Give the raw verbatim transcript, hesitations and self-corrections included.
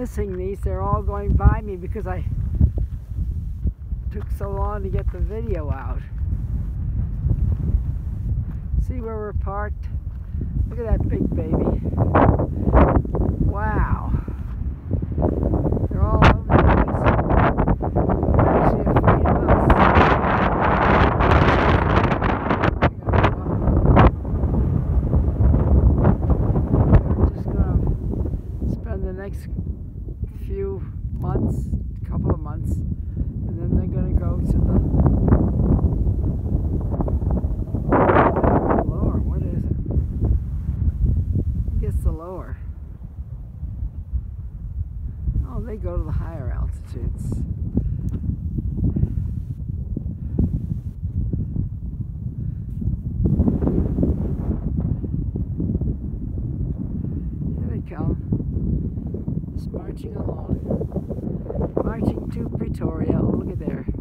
missing these. They're all going by me because I took so long to get the video out. See where we're parked? Look at that big baby. Wow. They're all over the place. They're actually afraid of us. We're just going to spend the next few months, couple of months, and then they're going to go to the lower. What is it? I guess the lower. Oh, they go to the higher altitudes. Here they come. Just marching along. Marching to Pretoria. Oh, look at there.